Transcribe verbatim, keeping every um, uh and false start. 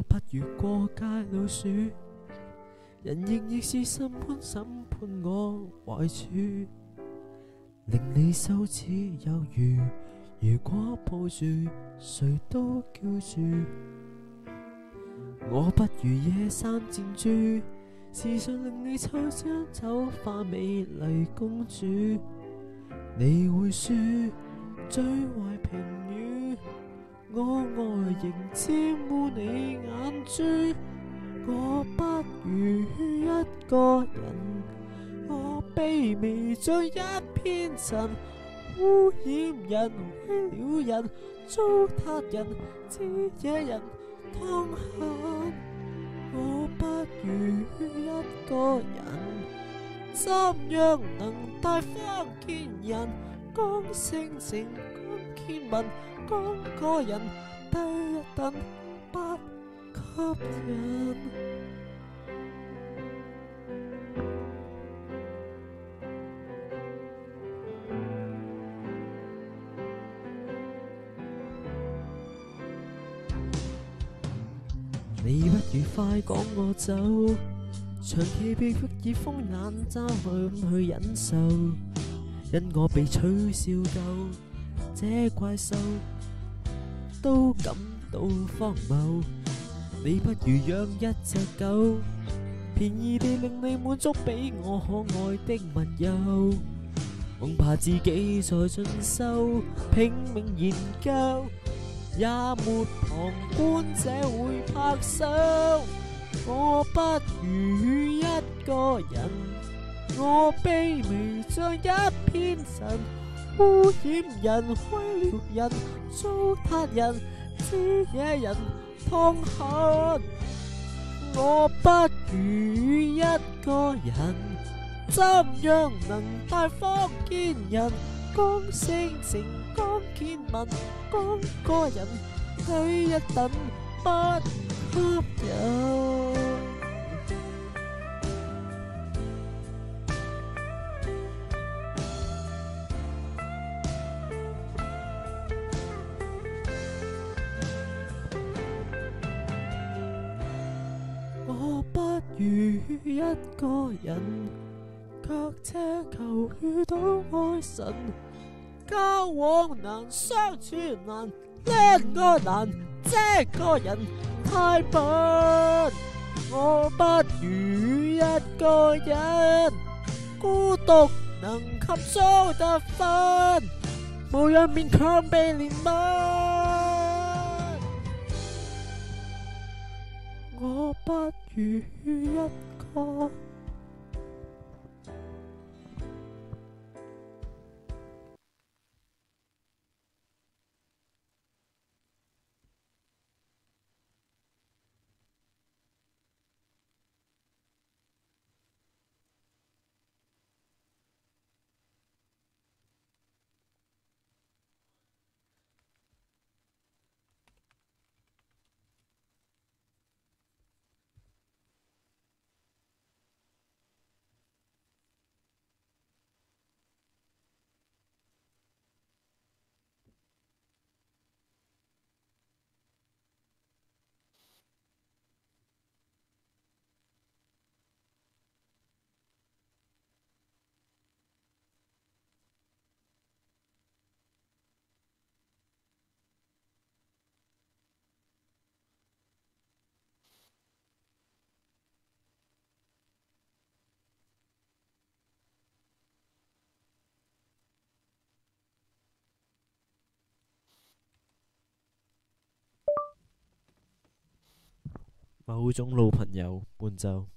不如過街老鼠，人仍亦是審判審判我壞處，令你羞恥有餘。如果抱住誰都叫住，我不如野生箭豬，時常令你抽張醜化美麗公主。你會說最壞評語，我外形沾污你眼珠。我不如一個人，我卑微像一片塵，污染人，毀了人，糟蹋人，知野人，痛恨。我不如一個人，怎樣能大方見人？講性情，講見聞，講個人低一等，不吸引。你不如快趕我走，長期被迫以風眼嘲諷去忍受，因我被取笑夠，這怪獸都感到荒謬。你不如養一隻狗，便宜地令你滿足比我可愛的密友，恐怕自己在進修，拼命研究，也沒旁觀者會拍手。我不如一個人，我卑微像一片塵，污染人，毀了人，糟蹋人，知野人，痛恨。我不如一個人，怎樣能大方見人？講性情，講見聞，講個人低一等，不吸引。我不如一個人，卻奢求遇到愛神。交往難，相處難，戀愛難，這個人太笨。我不如一個人，孤獨能及早得分，無人勉強被憐憫。我不如一個。某種老朋友伴奏。